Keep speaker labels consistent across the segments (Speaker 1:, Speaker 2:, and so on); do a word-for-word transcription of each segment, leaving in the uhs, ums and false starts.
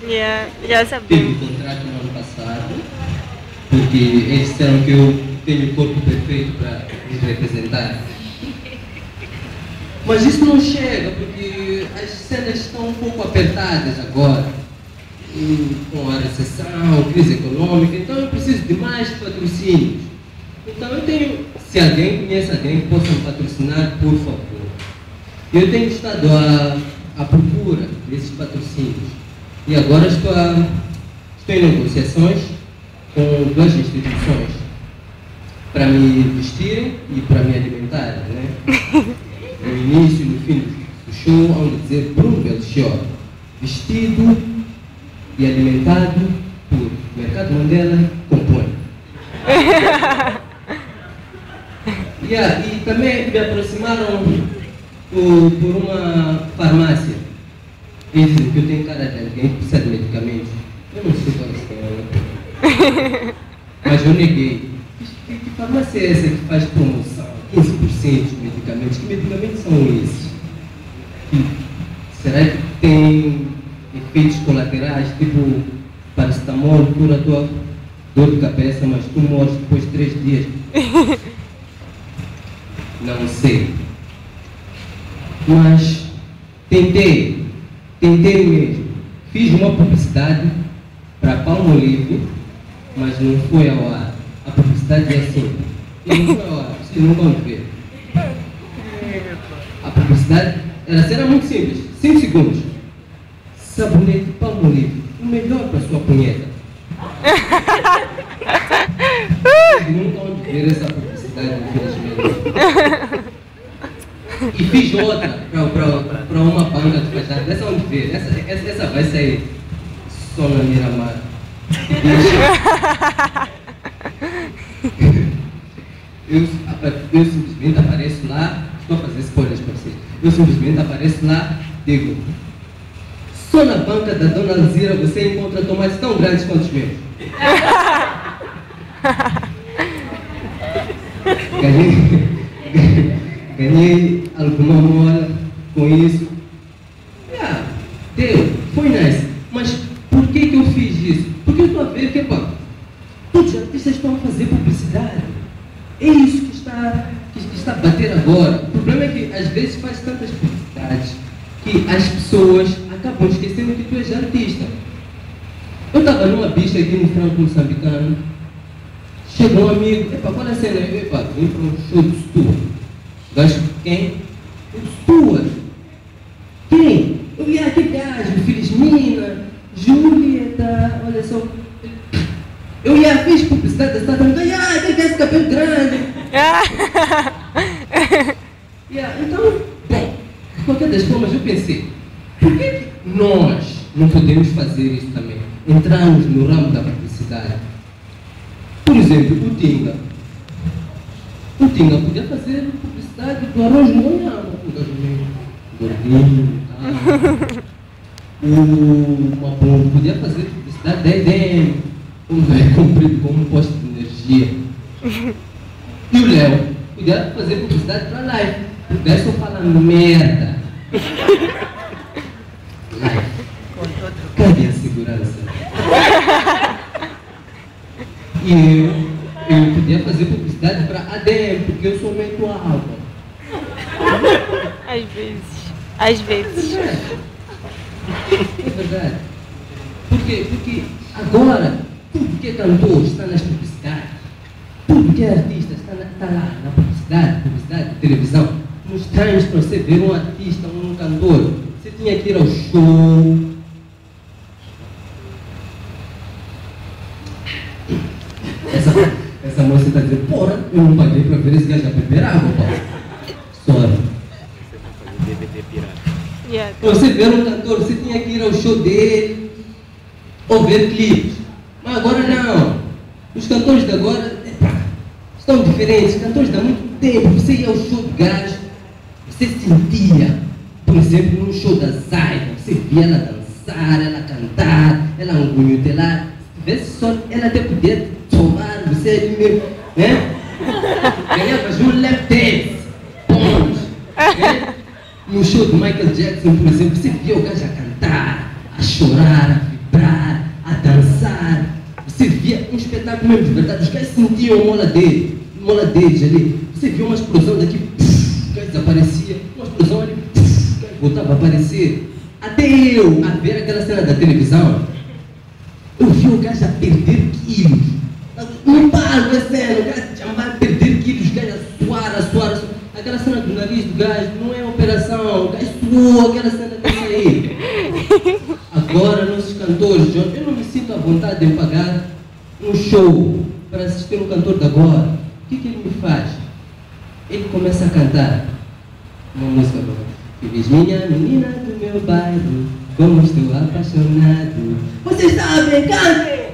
Speaker 1: Yeah, já
Speaker 2: Tive
Speaker 1: sabemos.
Speaker 2: contrato no ano passado, porque eles disseram que eu tenho o corpo perfeito para me representar. Mas isso não chega, porque as cenas estão um pouco apertadas agora, e com a recessão, crise econômica, então eu preciso de mais patrocínios. Então eu tenho, se alguém conhece alguém que possa me patrocinar, por favor. Eu tenho estado à, à procura desses patrocínios. E agora estou, a, estou em negociações com duas instituições para me vestirem e para me alimentarem, né? No início e no fim do show, onde dizer Bruno Belchior, vestido e alimentado por Mercado Mandela Compõe. Yeah, e também me aproximaram por, por uma farmácia. Eles dizem que eu tenho cara de alguém que precisa de medicamentos. Eu não sei qual é. Mas eu neguei. Que, que farmácia é essa que faz promoção? quinze por cento de medicamentos. Que medicamentos são esses? Que, será que tem efeitos colaterais, tipo paracetamol, cura tua dor de cabeça, mas tu morres depois de três dias? Não sei. Mas tentei, tentei mesmo. Fiz uma publicidade para Palmolive, mas não foi ao ar. A publicidade é assim. E não foi ao ar, vocês não vão ver. A publicidade era, era muito simples, cinco segundos. Sabonete Palmolive, o melhor para sua punheta. Vocês não vão ver essa publicidade, infelizmente. E fiz outra para uma banda de fachada. Essa onde ver? Essa, essa, essa vai sair só na Miramar. Eu, eu simplesmente apareço lá, estou a fazer spoilers para vocês. Eu simplesmente apareço lá, digo: só na banca da Dona Alzira você encontra tomates tão grandes quanto os meus. Ganhei, ganhei alguma mola com isso. Ah, deu, foi nice. Mas por que que eu fiz isso? Porque eu estou a ver que, pá, todos os artistas estão a fazer publicidade. É isso que está, que, que está a bater agora. O problema é que às vezes faz tantas publicidades que as pessoas acabam esquecendo que tu és artista. Eu estava numa pista aqui no Franco Moçambicano. Chegou um amigo, epa, qual é a cena? Eu, epa, vim para um show do Stuart. Gajo, quem? O Stuart. Quem? Eu ia aquele gajo, Felizmina, Julieta, olha só. Eu ia, fiz publicidade da Cidade, ah, tem que ter esse cabelo grande. Yeah, então, bem, de qualquer das formas eu pensei, por que que nós não podemos fazer isso também? Entrarmos no ramo da publicidade. Por exemplo, o Tinga. O Tinga podia fazer publicidade do arroz Moyama, o gajo gordinho, tá? O Mabon podia fazer publicidade da E D M, um velho comprido como um posto de energia. E o Léo podia fazer publicidade para live. O gajo só fala merda. Live. Cadê a segurança? E eu, eu podia fazer publicidade para A D M, porque eu sou meio água.
Speaker 1: Às vezes. Às vezes.
Speaker 2: É verdade. É verdade. Porque, porque agora, tudo que é cantor está nas publicidades. Tudo que é artista está, na, está lá, na publicidade, publicidade, televisão. Nos times para você ver um artista, um cantor, você tinha que ir ao show. Essa, essa moça está dizendo, porra, eu não paguei para ver esse gajo a beber água, Paulo. História.
Speaker 1: Yeah.
Speaker 2: Para você ver um cantor, você tinha que ir ao show dele, ou ver clipes. Mas agora não. Os cantores de agora epa, estão diferentes. Os cantores de há muito tempo, você ia ao show de gajo, você sentia, por exemplo, no show da Zaida, você via ela dançar, ela cantar, ela angunhotelar. Se tivesse só, ela até podia tomar você ali mesmo, né? Ganhava um lap dance, bons, né? No show do Michael Jackson, por exemplo, você via o gajo a cantar, a chorar, a via um espetáculo mesmo de verdade. Os caras sentiam a mola dele, mola deles ali. Você via uma explosão daqui, puf, o cara desaparecia, uma explosão ali, puf, o cara voltava a aparecer. Até eu, a ver aquela cena da televisão, eu vi o gajo a perder quilos. Não paro a cena, o gajo a perder quilos, o gajo a suar, a suar, a suar. Aquela cena do nariz do gajo não é operação, o gajo suou, aquela cena dessa aí. Agora, nossos cantores, John, eu não me sinto à vontade de pagar um show para assistir um cantor de agora. O que, que ele me faz? Ele começa a cantar uma música que diz: minha menina do meu bairro, como estou apaixonado. Vocês sabem, cantem!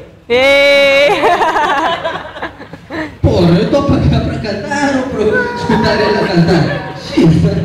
Speaker 2: Porra, eu estou a pagar para cantar ou para escutar ela cantar? Xiça!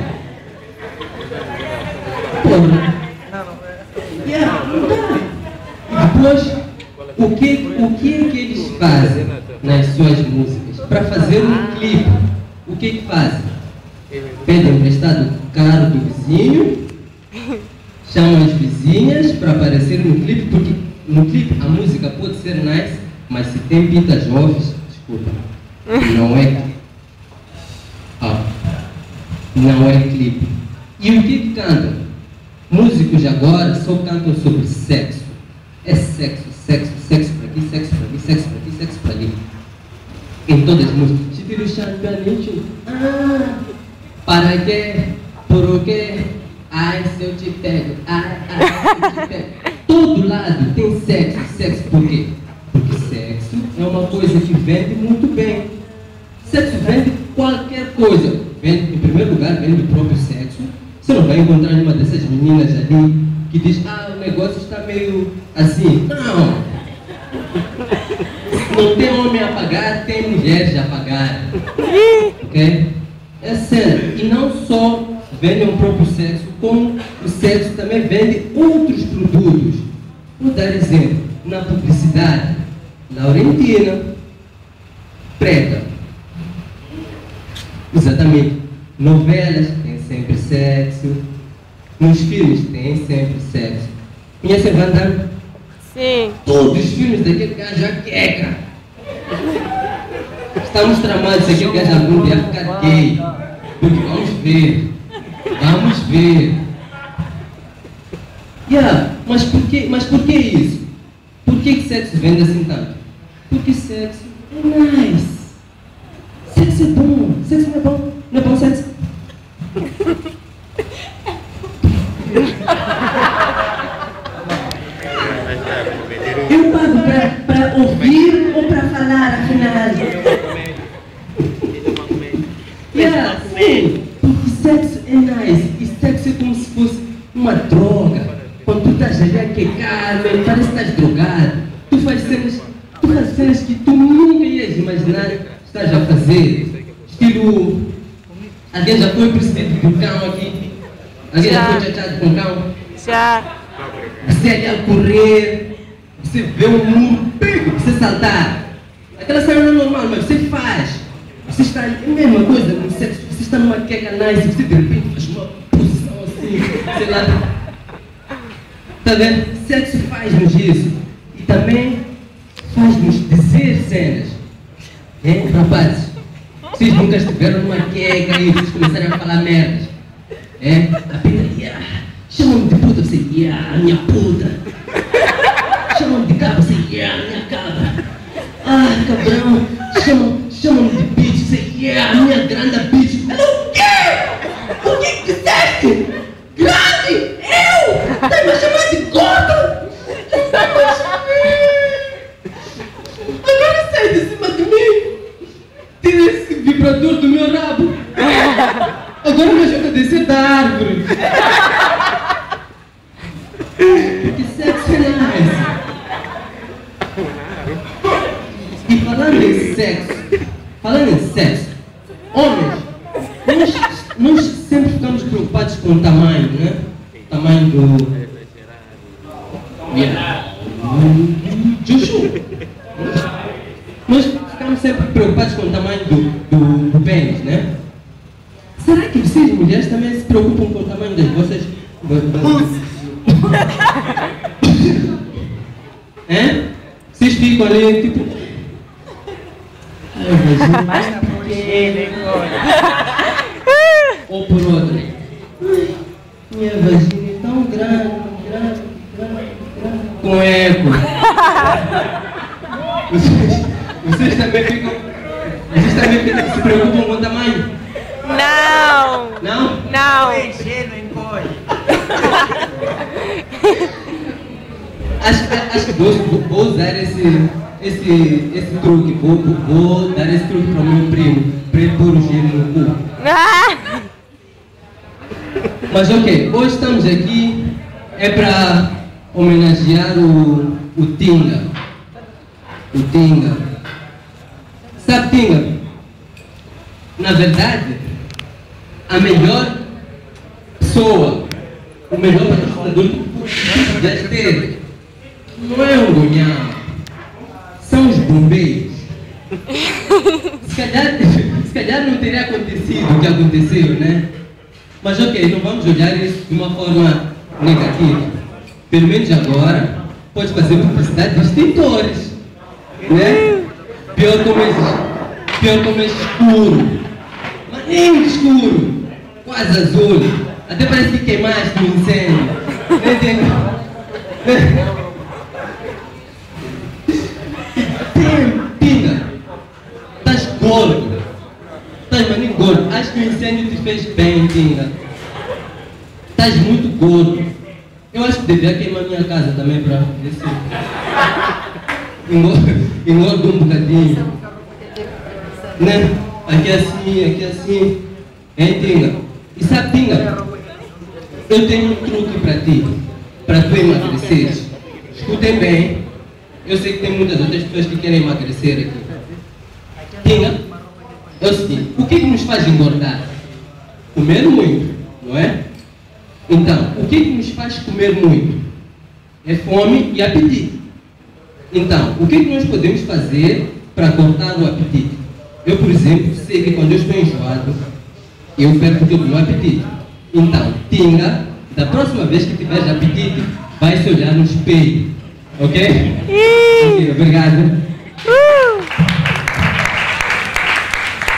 Speaker 2: Porra! Yeah, não dá. E depois, o que, o que é que eles fazem nas suas músicas? Para fazer um clipe, o que é que fazem? Pedem emprestado o carro do vizinho, chamam as vizinhas para aparecer no clipe, porque no clipe a música pode ser nice, mas se tem pintas jovens, desculpa, não é clipe. Ah, não é clipe. E o que que cantam? Músicos agora só cantam sobre sexo. É sexo, sexo, sexo para aqui, sexo para aqui, sexo para aqui, sexo para ali. Em todas as músicas. Tiro champanete. Ah, para quê? Por quê? Ai, se eu te pego. Ai, ai, se eu te pego. Todo lado tem sexo. Sexo por quê? Porque sexo é uma coisa que vende muito bem. Sexo vende qualquer coisa. Vende, em primeiro lugar, vende o próprio sexo. Você não vai encontrar nenhuma dessas meninas ali que diz: ah, o negócio está meio assim. Não! Não tem homem a pagar, tem mulheres a pagar. Ok? É sério. E não só vende o próprio sexo, como o sexo também vende outros produtos. Vou dar exemplo. Na publicidade, Laurentina, preta. Exatamente. Novelas tem sempre sexo. Nos filmes tem sempre sexo. Conhece Van Damme?
Speaker 1: Sim.
Speaker 2: Todos os filmes daquele gajo já queca. Estamos tramados se aquele gajo algum dia ficar gay. Porque vamos ver. Vamos ver. Yeah, mas por que, mas por que isso? Por que, que sexo vende assim tanto? Porque sexo é nice. Sexo é bom. Sexo não é bom. Não é bom sexo? Eu pago para ouvir ou para falar, afinal? Yeah, sim, porque sexo é nice. E sexo é como se fosse uma droga. Quando tu estás ali a quecar, parece que estás drogado. Tu faz cenas, tu faz cenas que tu nunca ias imaginar que estás a fazer. Estilo, alguém já foi percebido por cão aqui? Alguém já, já foi chateado com cão?
Speaker 1: Já.
Speaker 2: Você ali a correr, você vê um muro, você saltar. Aquela cena não é normal, mas você faz. Você está, é a mesma coisa no sexo, você está numa queca nice, você de repente faz uma posição assim, sei lá. Está vendo? Sexo faz-nos isso. E também faz-nos dizer cenas. É, rapazes? Vocês nunca estiveram numa queca e vocês começaram a falar merdas. É? A pena, yeah. Chamam-me de puta, você, yeah, minha puta. Chamam-me de cabra, você, yeah, minha cabra. Ah, cabrão. Chamam, chamam-me de bitch, você, yeah, minha grande bitch. O quê? O que que disseste? Grande? Eu? Tá me chamando de gordo? Agora sai de cima de mim. Tira esse vibrador do meu rabo. Agora me ajuda a descer da árvore. Porque sexo é nice. E falando em sexo, falando em sexo, homens, nós, nós sempre ficamos preocupados com o tamanho, né? O tamanho do... Yeah. Chuchu. Nós ficamos sempre preocupados com o tamanho do, do, do pênis, né? Será que vocês, mulheres, também se preocupam com o tamanho das vossas... É? Vocês ficam ficam ali, tipo... Ai, vagina.
Speaker 3: Basta por gelo, engole.
Speaker 2: Ou por outra. Minha vagina é tão grande, grande, grande, grande. Com eco. Vocês, vocês também ficam... Vocês também ficam, se preocupam com o tamanho?
Speaker 1: Não.
Speaker 2: Não?
Speaker 1: Não.
Speaker 3: É gelo, engole.
Speaker 2: Acho, acho que vou, vou usar esse, esse, esse truque. Vou, vou dar esse truque para o meu primo, para ele pôr o gelo no cu.
Speaker 1: Ah.
Speaker 2: Mas ok, hoje estamos aqui é para homenagear o, o Tinga. O Tinga. Sabe, Tinga? Na verdade, a melhor pessoa, o melhor patrocinador que deve ter, não é um gonhão, são os bombeiros. Se calhar, se calhar não teria acontecido o que aconteceu, né? Mas ok, não vamos olhar isso de uma forma negativa. Pelo menos agora, pode fazer publicidade de extintores, né? Pior como esse, pior como esse escuro, mas nem escuro, quase azul. Até parece que queimaste no incêndio. Pinga, estás gordo. Estás maninho gordo. Acho que o incêndio te fez bem, Tinga. Estás muito gordo. Eu acho que deveria queimar minha casa também para ver se engorda um bocadinho. Né? Aqui assim, aqui assim. Hein, Tinga? E sabe, Tinga? Eu tenho um truque para ti, para tu emagreceres. Escutem bem. Eu sei que tem muitas outras pessoas que querem emagrecer aqui. Tinga, é o seguinte, o que, que nos faz engordar? Comer muito, não é? Então, o que, que nos faz comer muito? É fome e apetite. Então, o que, que nós podemos fazer para cortar o apetite? Eu, por exemplo, sei que quando eu estou enjoado, eu perco todo o meu apetite. Então, Tinga, da próxima vez que tiveres apetite, vai se olhar no espelho. Ok? Ok, obrigado.
Speaker 1: Uh.